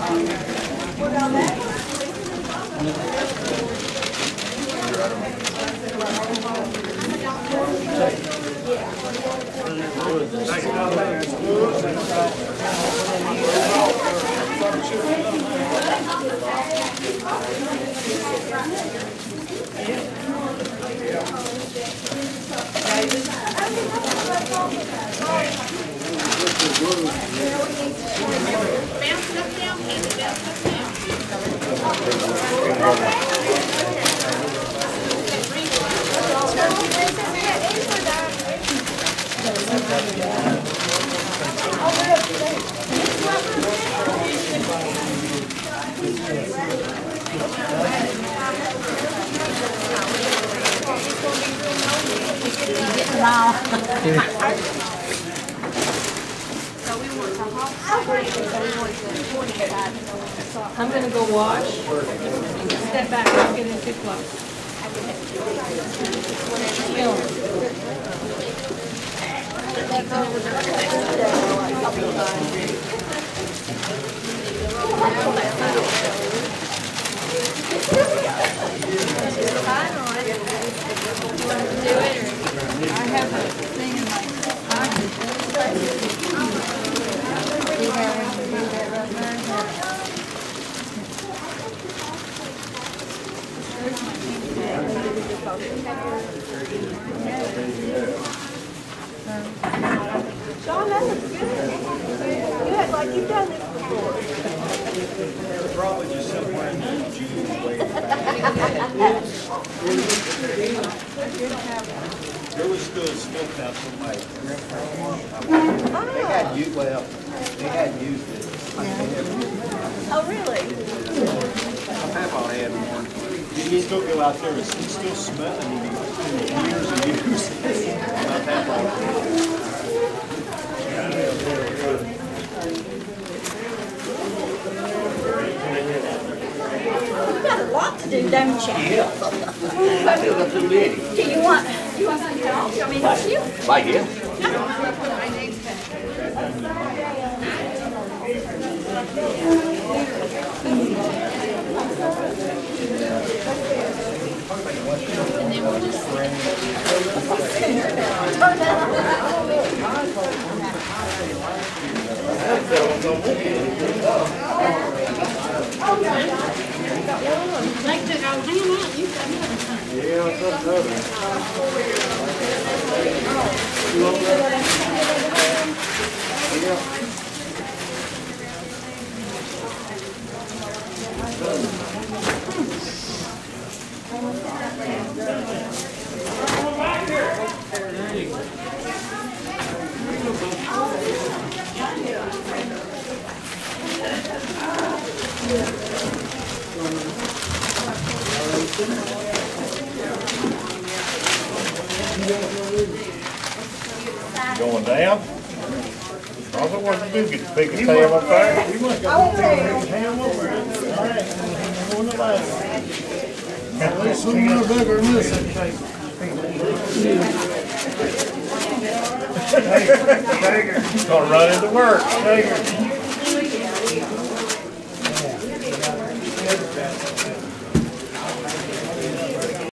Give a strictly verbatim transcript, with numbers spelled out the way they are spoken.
I'm going to go wash. Step back, don't get in too close. I have a thing in my pocket. Sean, that looks good. You had like you've done this before. They're probably just somewhere in the Jews way back. There was still a smoke out somewhere. They had used, well, they had used it. Oh, really? My papa had one. You still go out there, it's it's still smelling years and years. My papa. You've got a lot to do, don't you? Yeah. I do it too many. Do you want, do you want some help? You want me to help you? Like yeah. Like to go hang out, you've got another. Yeah, that's another. Yeah. Going down? I was wondering if you get the biggest ham up there. You must have the biggest ham over there. All right, on the ladder. There's some more bigger than this. Take her. Gonna run into work. Take her.